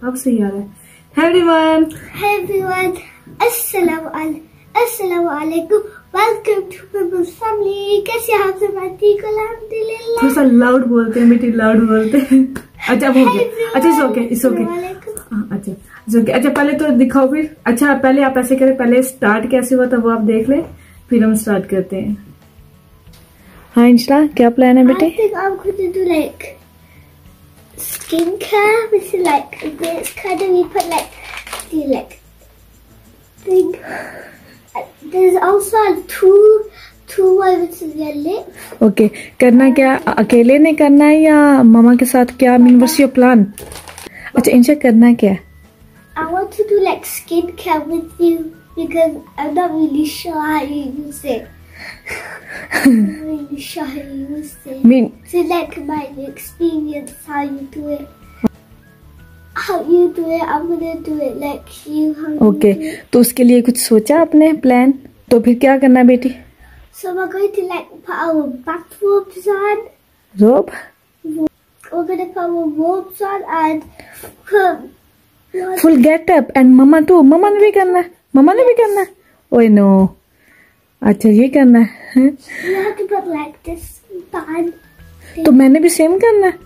अब सही आ रहा है। Hey everyone. Hey everyone. अस्सलाम वालेकुम। Welcome to people's family. कैसे आप सब? ठीक अल्हम्दुलिल्लाह। थोड़ा सा लाउड बोलते हैं बेटी, लाउड बोलते हैं। अच्छा हो गया। अच्छा इट्स ओके, इट्स ओके। अच्छा इट्स ओके। अच्छा पहले तो दिखाओ फिर। अच्छा पहले आप ऐसे करें, पहले स्टार्ट कैसे हुआ था वो आप देख लें, फिर हम स्टार्ट करते हैं। हाँ इंशा, क्या प्लान है बेटे? I think I'm going to do like skincare, which is like this kind of, we put like the like thing. There's also two which is your lip. Okay करना क्या अकेले ने करना है या मामा के साथ? क्या मीन व्हाट्स योर प्लान? अच्छा इंशा करना क्या है? I want to do like skincare with you because I'm not really sure how you use it. I'm not really sure how you use it. Mean So like my experience how you do it. How you do it, I'm gonna do it like you. Okay तो उसके लिए कुछ सोचा आपने plan? तो फिर क्या करना है बेटी? So we're going to like put our bathrobes on. रोब? We're gonna put our robes on and put. Full get up and mumma too. Mumma ने भी करना है? मम्मा ने भी करना है? ओए नो। अच्छा ये करना है। You have to put like this band. तो मैंने भी सेम करना है?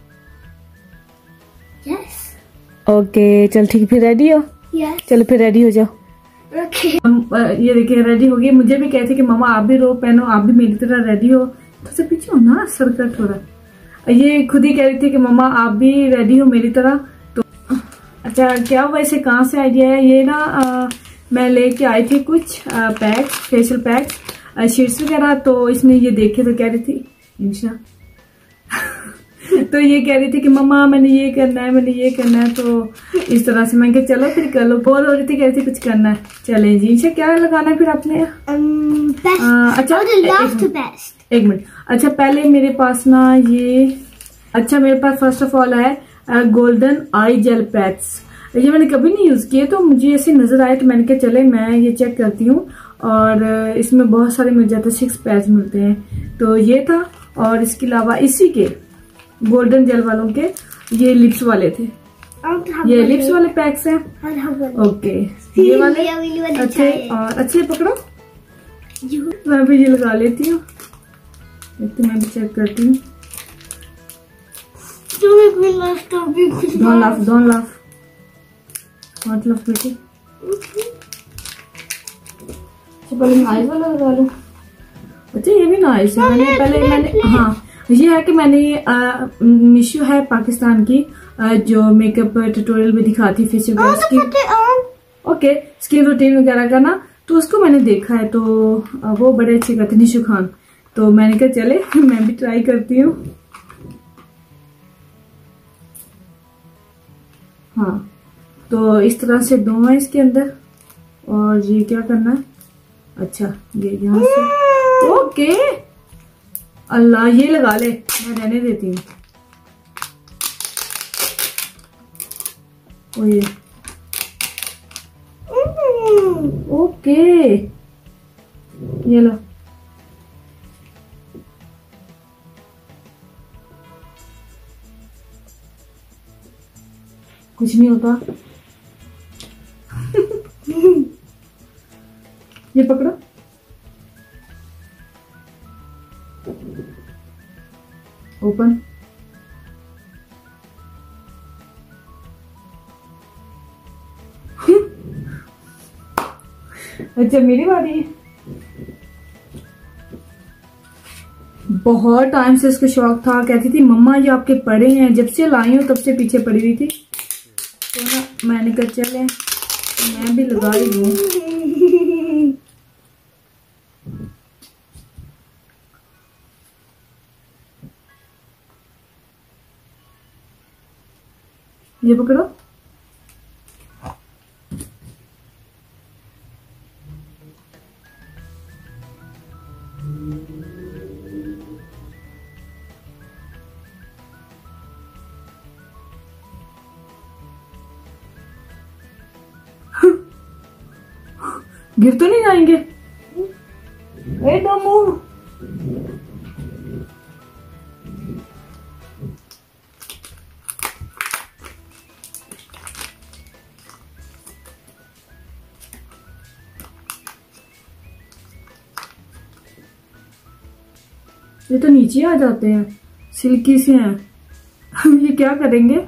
Yes. ओके चल ठीक, फिर रेडी हो? Yes. चलो फिर रेडी हो जाओ। Okay. ये देखिए रेडी हो गई। मुझे भी कहते कि मम्मा आप भी रोब पहनो, आप भी मेरी तरह रेडी हो। तो से पीछे हो ना, सरकट हो रहा है। ये खुद ही कह रही थी कि मम्मा आप भी रेडी हो मेरी तरह। तो अच्छा क्या वैसे कहाँ से आइडिया है ये ना, मैं लेके आई थी कुछ पैक्स, फेशियल पैक्स, शीट्स वगैरह। तो इसमें ये देखे तो कह रही थी इंशा तो ये कह रही थी कि मम्मा मैंने ये करना है, मैंने ये करना है। तो इस तरह से मैं चलो फिर कर लो। बोर हो रही थी, कह रही थी कुछ करना है। चले जी इंशा, क्या लगाना है फिर आपने? अच्छा एक मिनट। अच्छा पहले मेरे पास ना ये, अच्छा मेरे पास फर्स्ट ऑफ ऑल है गोल्डन आई जेल पैक्स। ये मैंने कभी नहीं यूज किए, तो मुझे ऐसे नजर आए तो मैंने कहा चले मैं ये चेक करती हूँ। और इसमें बहुत सारे मिल जाते हैं, 6 पैक्स मिलते हैं। तो ये था, और इसके अलावा इसी के गोल्डन जेल वालों के ये लिप्स वाले थे। ये लिप्स वाले पैक्स हैं। ओके ये वाले अच्छे, और अच्छे पकड़ो। मैं भी ये लगा लेती हूँ, मैं भी चेक करती हूँ। Don't laugh. मतलब बेटी पहले नाइस वाला लगा लो। अच्छा ये भी नाइस है। मैंने हाँ ये है कि मैंने मीशो है पाकिस्तान की, जो मेकअप ट्यूटोरियल में दिखाती facial skin, okay skin routine वगैरह का ना। तो उसको मैंने देखा है, तो वो बड़े अच्छे करते निशु खान। तो मैंने कहा चले मैं भी ट्राई करती हूँ। हाँ तो इस तरह से दो है इसके अंदर। और ये क्या करना है? अच्छा ये यहाँ से, ओके अल्लाह ये लगा ले, मैं रहने देती हूँ। ये ओके ये लो। कुछ नहीं होता ये पकड़ो। ओपन। अच्छा मेरी बारी है। बहुत टाइम से इसको शौक था, कहती थी मम्मा ये आपके पड़े हैं, जब से लाई हूं तब से पीछे पड़ी हुई थी। तो ना मैंने कहा चले मैं भी लगा ही दूं। ये पकड़ो। गिर तो नहीं जाएंगे? ए दमू ये तो नीचे आ जाते हैं, सिल्की से हैं। ये क्या करेंगे?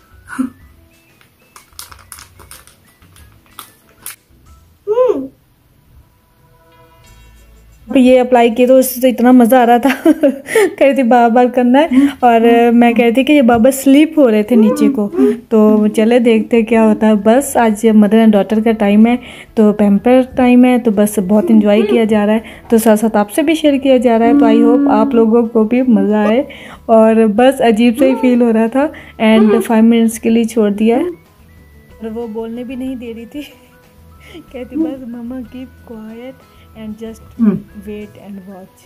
ये अप्लाई किए तो उससे तो इतना मज़ा आ रहा था। कह रही थी बार बार करना है, और मैं कह रही थी कि ये बाबा स्लीप हो रहे थे नीचे को, तो चले देखते क्या होता है। बस आज मदर एंड डॉटर का टाइम है, तो पैम्पर टाइम है, तो बस बहुत इंजॉय किया जा रहा है, तो साथ साथ आपसे भी शेयर किया जा रहा है। तो आई होप आप लोगों को भी मज़ा आए। और बस अजीब सा ही फील हो रहा था, एंड 5 मिनट्स के लिए छोड़ दिया है, और वो बोलने भी नहीं दे रही थी। कहती बस mumma keep quiet and just wait and watch.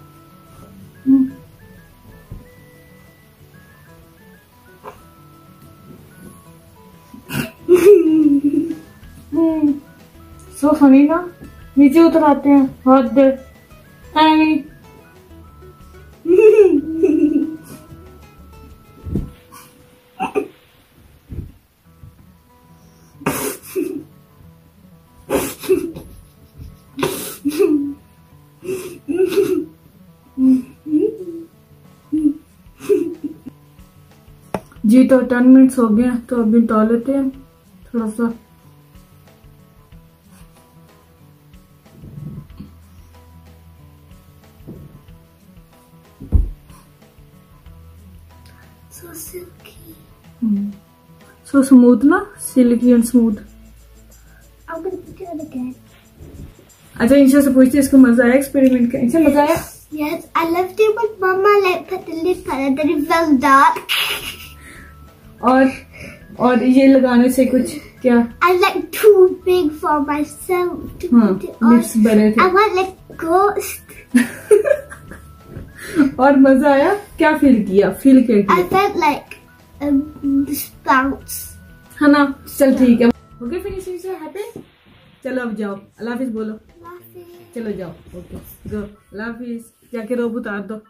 So funny ना, नीचे उतर आते हैं हाथ दे। जी तो 10 मिनट्स हो गए, तो अभी निकाल लेते हैं थोड़ा सा। So silky. So smooth ना, silky and smooth. I'm gonna put it on again. अच्छा इंशा से पूछते इसको मजा आया एक्सपेरिमेंट का? इंशा मजा आया? Yes, I loved it when Mama like put the lip on and then it fell dark. और ये लगाने से कुछ क्या? I like too big for myself to put it on. Lips बड़े थे। I want like ghost. और मजा आया? क्या फील किया? फील क्या किया? I felt like bounce. है ना? चल ठीक है। ओके फिनिशिंग से हैप्पी। चलो अब जाओ, अल्लाह हाफिज बोलो। चलो जाओ, ओके गो, अल्लाह हाफिज। जाके रोब उतार दो।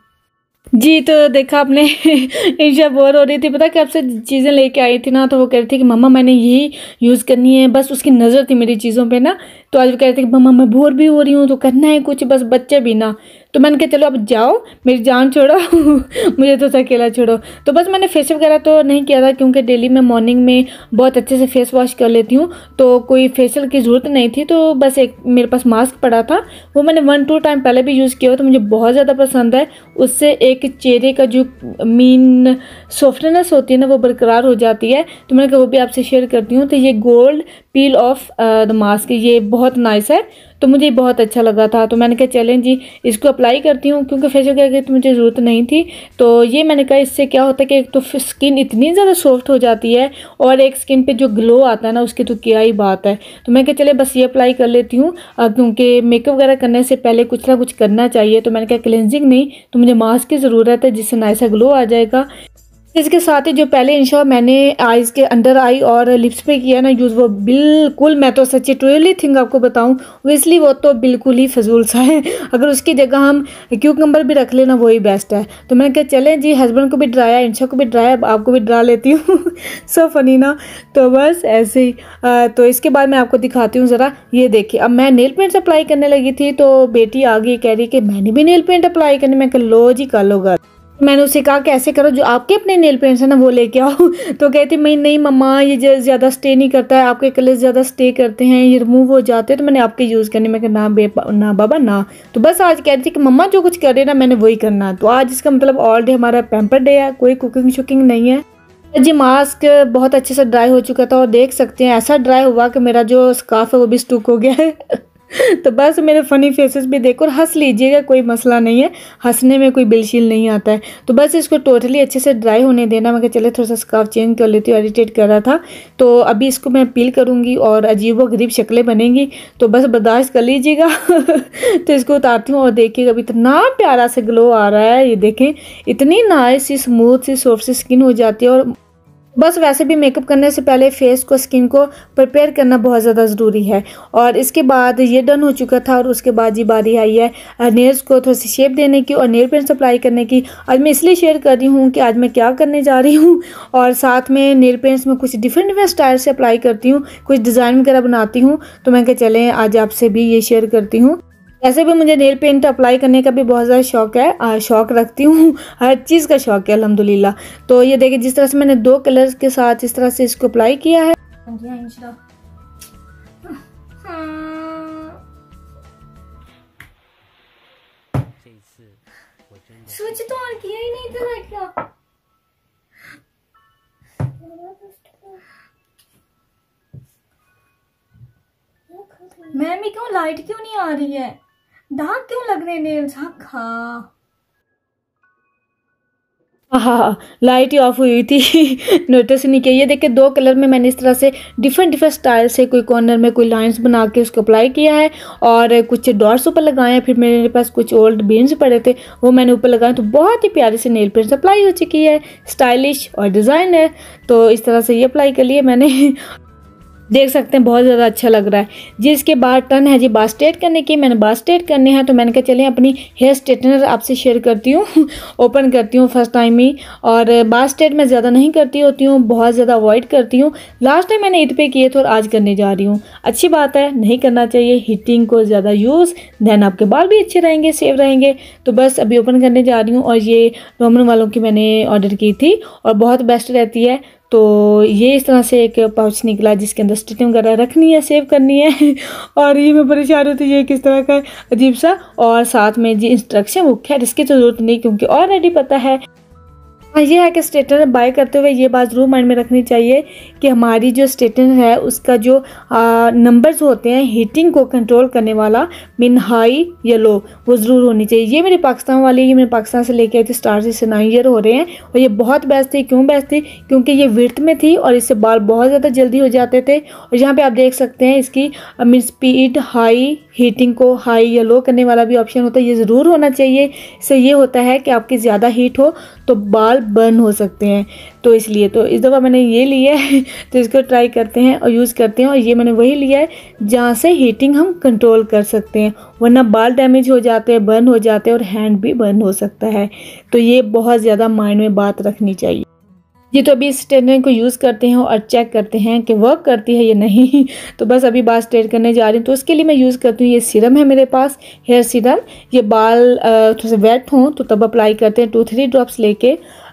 जी तो देखा आपने, इंशा बोर हो रही थी, पता कि आपसे चीज़ें लेके आई थी ना, तो वो कह रही थी कि मम्मा मैंने यही यूज़ करनी है। बस उसकी नज़र थी मेरी चीज़ों पे ना, तो आज वो कह रही थी कि मम्मा मैं बोर भी हो रही हूँ, तो करना है कुछ, बस बच्चे भी ना। तो मैंने कहा चलो अब जाओ, मेरी जान छोड़ो। मुझे तो अकेला छोड़ो। तो बस मैंने फेस वगैरह तो नहीं किया था, क्योंकि डेली मैं मॉर्निंग में बहुत अच्छे से फेस वॉश कर लेती हूँ, तो कोई फेशियल की ज़रूरत नहीं थी। तो बस एक मेरे पास मास्क पड़ा था, वो मैंने 1-2 टाइम पहले भी यूज़ किया, तो मुझे बहुत ज़्यादा पसंद है। उससे एक चेहरे का जो मीन सॉफ्टनेस होती है ना, वो बरकरार हो जाती है। तो मैंने कहा वो भी आपसे शेयर करती हूँ। तो ये gold peel off the mask, ये बहुत नाइस है, तो मुझे बहुत अच्छा लगा था। तो मैंने कहा चलें जी इसको अप्लाई करती हूँ, क्योंकि फेशियल की तो मुझे ज़रूरत नहीं थी। तो ये मैंने कहा इससे क्या होता है कि एक तो स्किन इतनी ज़्यादा सॉफ्ट हो जाती है, और एक स्किन पे जो ग्लो आता है ना, उसकी तो क्या ही बात है। तो मैं कहा चले बस ये अप्लाई कर लेती हूँ, क्योंकि मेकअप वगैरह करने से पहले कुछ ना कुछ करना चाहिए। तो मैंने कहा क्लेंजिंग नहीं तो मुझे मास्क की ज़रूरत है, जिससे नाइस ग्लो आ जाएगा। इसके साथ ही जो पहले इंशा मैंने आईज़ के अंडर आई और लिप्स पे किया ना यूज़, वो बिल्कुल, मैं तो सच्ची ट्रूली थिंक आपको बताऊं, ओबियसली वो तो बिल्कुल ही फजूल सा है। अगर उसकी जगह हम क्यूकम्बर भी रख लेना वही बेस्ट है। तो मैंने कहा चलें जी, हस्बैंड को भी ड्राया, इंशा को भी ड्राया, आपको भी ड्रा लेती हूँ। सो फनी ना। तो बस ऐसे ही। तो इसके बाद मैं आपको दिखाती हूँ ज़रा, ये देखिए। अब मैं नेल पेंट अप्लाई करने लगी थी, तो बेटी आ गई, कह रही कि मैंने भी नेल पेंट अप्लाई करने। मैं कह लो जी कर लो घर। मैंने उससे कहा कि ऐसे करो, जो आपके अपने नेल पेंट्स हैं ना वो लेके आओ। तो कहती मैं नहीं मम्मा, ये ज़्यादा स्टे नहीं करता है, आपके कलर ज़्यादा स्टे करते हैं, ये रिमूव हो जाते हैं, तो मैंने आपके यूज़ करने। मैं कहा ना बाबा ना। तो बस आज कह रही थी कि मम्मा जो कुछ कर रहे ना मैंने वही करना। तो आज इसका मतलब ऑल डे हमारा पैम्पर डे है, कोई कुकिंग शुकिंग नहीं है जी। मास्क बहुत अच्छे से ड्राई हो चुका था, और देख सकते हैं ऐसा ड्राई हुआ कि मेरा जो स्कार्फ है वो भी स्टूक हो गया है। तो बस मेरे फ़नी फेसेस भी देखो और हंस लीजिएगा, कोई मसला नहीं है, हंसने में कोई बिल्कुल नहीं आता है। तो बस इसको टोटली अच्छे से ड्राई होने देना। मैं चले थोड़ा सा स्कार्फ चेंज कर लेती हूँ, इरिटेट कर रहा था। तो अभी इसको मैं पील करूँगी और अजीब व गरीब शक्लें बनेंगी, तो बस बर्दाश्त कर लीजिएगा। तो इसको उतारती हूँ और देखिएगा अभी इतना प्यारा से ग्लो आ रहा है, ये देखें, इतनी नाइस सी स्मूथ सी सॉफ्ट सी स्किन हो जाती है। और बस वैसे भी मेकअप करने से पहले फेस को, स्किन को प्रिपेयर करना बहुत ज़्यादा ज़रूरी है। और इसके बाद ये डन हो चुका था, और उसके बाद ये बारी आई है नेल्स को थोड़ी सी शेप देने की और नेल पेंट्स अप्लाई करने की। आज मैं इसलिए शेयर कर रही हूँ कि आज मैं क्या करने जा रही हूँ, और साथ में नेल पेंट्स में कुछ डिफरेंट स्टाइल से अप्लाई करती हूँ, कुछ डिज़ाइन वगैरह बनाती हूँ। तो मैं कहा चलें आज आपसे भी ये शेयर करती हूँ। ऐसे भी मुझे नेल पेंट अप्लाई करने का भी बहुत ज़्यादा शौक है, शौक रखती हूँ, हर चीज़ का शौक है अल्हम्दुलिल्लाह। तो ये देखिए जिस तरह से मैंने 2 कलर्स के साथ इस तरह से इसको अप्लाई किया है। स्विच तो ऑन किया ही नहीं था क्या? मैम ये क्यों लाइट क्यों नहीं आ रही है? दाग क्यों लग रहे नेल्स? हाँ लाइट ही ऑफ हुई थी नोटिस नहीं किया। ये देखिए 2 कलर में मैंने इस तरह से डिफरेंट स्टाइल से कोई कॉर्नर में कोई लाइंस बना के उसको अप्लाई किया है और कुछ डॉट्स ऊपर लगाए हैं। फिर मेरे पास कुछ ओल्ड बीन्स पड़े थे वो मैंने ऊपर लगाए, तो बहुत ही प्यारे से नेल पेंट अप्लाई हो चुकी है, स्टाइलिश और डिज़ाइनर। तो इस तरह से ये अप्लाई कर लिए मैंने, देख सकते हैं बहुत ज़्यादा अच्छा लग रहा है जी। इसके बाद टर्न है जी बाल स्ट्रेट करने की। मैंने बाल स्ट्रेट करने हैं तो मैंने कहा चलें अपनी हेयर स्ट्रेटनर आपसे शेयर करती हूँ ओपन करती हूँ फर्स्ट टाइम ही। और बाल स्ट्रेट मैं ज़्यादा नहीं करती होती हूँ, बहुत ज़्यादा अवॉइड करती हूँ। लास्ट टाइम मैंने ईद पे किए थे और आज करने जा रही हूँ। अच्छी बात है, नहीं करना चाहिए हीटिंग को ज़्यादा यूज़, देन आपके बाल भी अच्छे रहेंगे, सेफ रहेंगे। तो बस अभी ओपन करने जा रही हूँ। और ये रोमन वालों की मैंने ऑर्डर की थी और बहुत बेस्ट रहती है। तो ये इस तरह से एक पाउच निकला जिसके अंदर स्टिचिंग वगैरह रखनी है, सेव करनी है और ये मैं परेशान होती है ये किस तरह का अजीब सा। और साथ में जी इंस्ट्रक्शन बुक है जिसकी तो ज़रूरत नहीं क्योंकि ऑलरेडी पता है। ये है कि स्ट्रेटनर बाय करते हुए ये बात ज़रूर माइंड में रखनी चाहिए कि हमारी जो स्ट्रेटनर है उसका जो नंबर्स होते हैं हीटिंग को कंट्रोल करने वाला, मीन हाई या लो, वो ज़रूर होनी चाहिए। ये मेरी पाकिस्तान वाली, ये मेरे पाकिस्तान से लेके आई थी, स्टार्ट से 9 ईयर हो रहे हैं और ये बहुत बेस्ट थी। क्यों बेस्ट थी? क्योंकि ये विड्थ में थी और इससे बाल बहुत ज़्यादा जल्दी हो जाते थे। और यहाँ पर आप देख सकते हैं इसकी मीन स्पीड हाई, हीटिंग को हाई या लो करने वाला भी ऑप्शन होता है, ये ज़रूर होना चाहिए। इससे ये होता है कि आपकी ज़्यादा हीट हो तो बाल बर्न हो सकते हैं। तो इसलिए तो इस दफ़ा मैंने ये लिया है तो इसको ट्राई करते हैं और यूज़ करते हैं। और ये मैंने वही लिया है जहाँ से हीटिंग हम कंट्रोल कर सकते हैं, वरना बाल डैमेज हो जाते हैं, बर्न हो जाते हैं और हैंड भी बर्न हो सकता है। तो ये बहुत ज़्यादा माइंड में बात रखनी चाहिए जी। तो अभी इस स्ट्रेटनर को यूज़ करते हैं और चेक करते हैं कि वर्क करती है या नहीं। तो बस अभी बाल स्ट्रेट करने जा रही हूँ तो उसके लिए मैं यूज़ करती हूँ ये सीरम है मेरे पास, हेयर सीरम। ये बाल थोड़े से वेट हों तो तब अप्लाई करते हैं, 2-3 ड्रॉप्स लेके।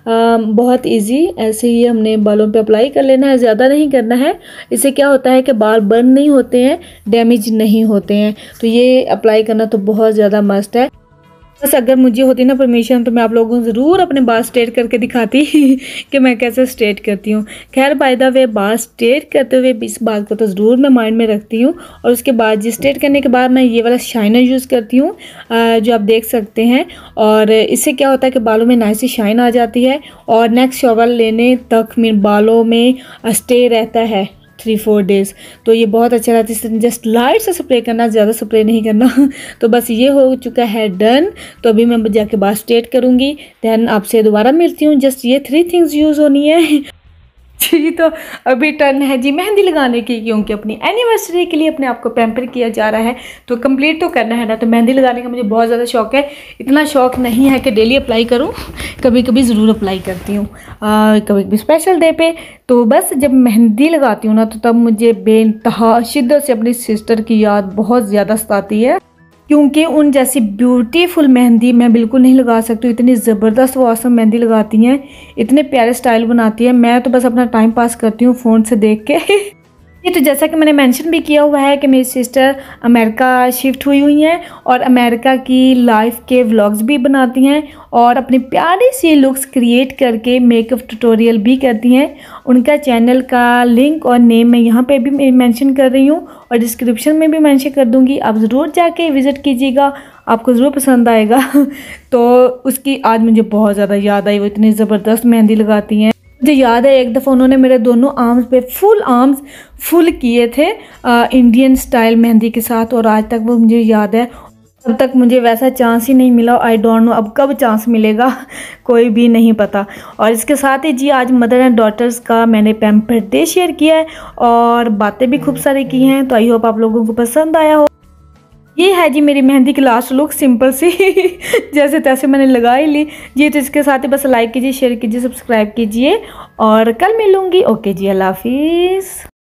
बहुत इजी ऐसे ही हमने बालों पे अप्लाई कर लेना है, ज़्यादा नहीं करना है। इससे क्या होता है कि बाल बर्न नहीं होते हैं, डैमेज नहीं होते हैं। तो ये अप्लाई करना तो बहुत ज़्यादा मस्ट है। बस अगर मुझे होती ना परमिशन तो मैं आप लोगों को ज़रूर अपने बाल स्ट्रेट करके दिखाती कि मैं कैसे स्ट्रेट करती हूँ। खैर बाय द वे बाल स्ट्रेट करते हुए इस बात को तो ज़रूर मैं माइंड में रखती हूँ। और उसके बाद जी स्ट्रेट करने के बाद मैं ये वाला शाइनर यूज़ करती हूँ जो आप देख सकते हैं। और इससे क्या होता है कि बालों में नाइस सी शाइन आ जाती है और नेक्स्ट शॉवर लेने तक मेरे बालों में स्टे रहता है 3-4 डेज़। तो ये बहुत अच्छा रहता है। जस्ट लाइट से स्प्रे करना, ज़्यादा स्प्रे नहीं करना। तो बस ये हो चुका है डन। तो अभी मैं जाके बाल स्ट्रेट करूँगी, देन आपसे दोबारा मिलती हूँ। जस्ट ये 3 थिंग्स यूज़ होनी है जी। तो अभी टर्न है जी मेहंदी लगाने की, क्योंकि अपनी एनिवर्सरी के लिए अपने आप को पैम्पर किया जा रहा है तो कंप्लीट तो करना है ना। तो मेहंदी लगाने का मुझे बहुत ज़्यादा शौक है। इतना शौक नहीं है कि डेली अप्लाई करूं, कभी कभी ज़रूर अप्लाई करती हूँ, कभी कभी स्पेशल डे पे। तो बस जब मेहंदी लगाती हूँ ना तो तब मुझे बेइंतहा शिद्दत से अपनी सिस्टर की याद बहुत ज़्यादा सताती है, क्योंकि उन जैसी ब्यूटीफुल मेहंदी मैं बिल्कुल नहीं लगा सकती। इतनी ज़बरदस्त वो आसम मेहंदी लगाती हैं, इतने प्यारे स्टाइल बनाती है। मैं तो बस अपना टाइम पास करती हूँ फ़ोन से देख के ये तो जैसा कि मैंने मेंशन भी किया हुआ है कि मेरी सिस्टर अमेरिका शिफ्ट हुई हैं और अमेरिका की लाइफ के व्लॉग्स भी बनाती हैं और अपनी प्यारी सी लुक्स क्रिएट करके मेकअप ट्यूटोरियल भी करती हैं। उनका चैनल का लिंक और नेम मैं यहाँ पे भी मेंशन कर रही हूँ और डिस्क्रिप्शन में भी मेंशन कर दूँगी। आप ज़रूर जाके विज़िट कीजिएगा, आपको ज़रूर पसंद आएगा। तो उसकी आज मुझे बहुत ज़्यादा याद आई, वो इतनी ज़बरदस्त मेहंदी लगाती हैं। मुझे याद है एक दफ़ा उन्होंने मेरे दोनों आर्म्स पे फुल किए थे इंडियन स्टाइल मेहंदी के साथ, और आज तक वो मुझे याद है। अब तक मुझे वैसा चांस ही नहीं मिला। आई डोंट नो अब कब चांस मिलेगा, कोई भी नहीं पता। और इसके साथ ही जी आज मदर एंड डॉटर्स का मैंने पैम्पर डे शेयर किया है और बातें भी खूब सारी की हैं। तो आई होप आप लोगों को पसंद आया हो। ये है जी मेरी मेहंदी की लास्ट लुक, सिंपल सी जैसे तैसे मैंने लगा ही ली जी। तो इसके साथ ही बस लाइक कीजिए, शेयर कीजिए, सब्सक्राइब कीजिए और कल मिलूँगी। ओके जी, अल्लाह हाफिज़।